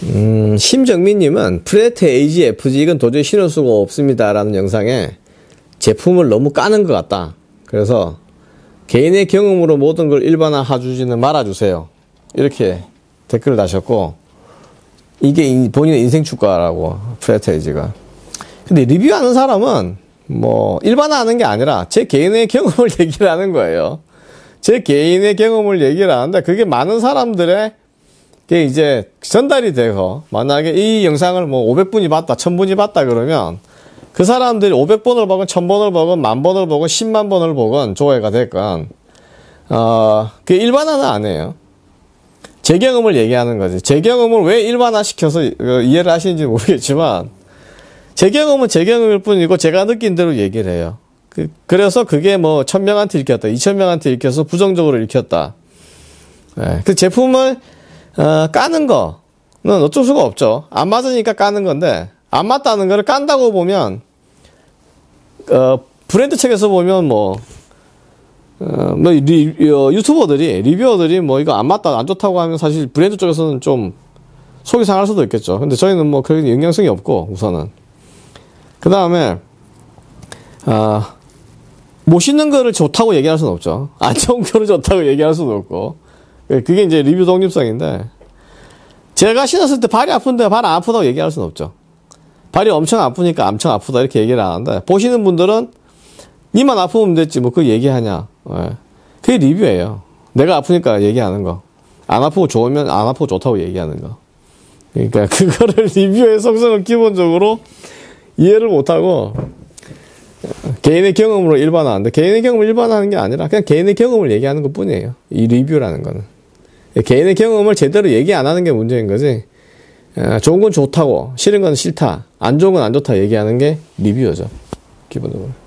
심정민님은 프레트 AGFG 이건 도저히 신을 수가 없습니다 라는 영상에 제품을 너무 까는 것 같다. 그래서 개인의 경험으로 모든 걸 일반화해주지는 말아주세요. 이렇게 댓글을 다셨고, 이게 본인의 인생 축가라고, 프레트 AG가. 근데 리뷰하는 사람은 뭐 일반화하는 게 아니라 제 개인의 경험을 얘기를 하는 거예요. 제 개인의 경험을 얘기를 하는데 그게 많은 사람들의 게 이제 전달이 되고, 만약에 이 영상을 뭐 500분이 봤다, 1000분이 봤다 그러면 그 사람들이 500번을 보건 1000번을 보건 10,000번을 보건 10만 번을 보건 조회가 됐건 그 일반화는 안 해요. 제 경험을 얘기하는 거지. 제 경험을 왜 일반화시켜서 이해를 하시는지 모르겠지만 제 경험은 제 경험일 뿐이고 제가 느낀 대로 얘기를 해요. 그래서 그게 뭐 1000명한테 읽혔다, 2000명한테 읽혀서 부정적으로 읽혔다. 네. 그 제품을 까는 거는 어쩔 수가 없죠. 안 맞으니까 까는 건데, 안 맞다는 거를 깐다고 보면 브랜드 책에서 보면 유튜버들이, 리뷰어들이 뭐 이거 안 맞다, 안 좋다고 하면 사실 브랜드 쪽에서는 좀 속이 상할 수도 있겠죠. 근데 저희는 뭐 그런 영향성이 없고, 우선은. 그 다음에 못 신는 거를 좋다고 얘기할 수는 없죠. 안 좋은 거를 좋다고 얘기할 수도 없고. 그게 이제 리뷰 독립성인데, 제가 신었을 때 발이 아픈데 발 안 아프다고 얘기할 수는 없죠. 발이 엄청 아프니까 엄청 아프다 이렇게 얘기를 하는데, 보시는 분들은 니만 아프면 됐지 뭐 그 얘기하냐. 그게 리뷰예요. 내가 아프니까 얘기하는 거. 안 아프고 좋으면 안 아프고 좋다고 얘기하는 거. 그러니까 그거를 리뷰의 속성을 기본적으로 이해를 못하고 개인의 경험으로 일반화하는데, 개인의 경험을 일반화하는 게 아니라 그냥 개인의 경험을 얘기하는 것 뿐이에요. 이 리뷰라는 거는. 개인의 경험을 제대로 얘기 안 하는 게 문제인 거지, 좋은 건 좋다고, 싫은 건 싫다, 안 좋은 건 안 좋다 얘기하는 게 리뷰죠, 기본적으로.